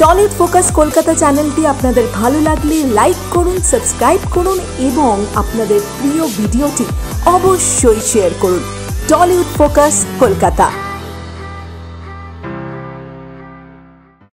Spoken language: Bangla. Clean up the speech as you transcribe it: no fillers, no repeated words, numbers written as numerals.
টলিউড ফোকাস কলকাতা চ্যানেলটি আপনাদের ভালো লাগলে লাইক করুন, সাবস্ক্রাইব করুন এবং আপনাদের প্রিয় ভিডিওটি অবশ্যই শেয়ার করুন। Tollywood focus Kolkata.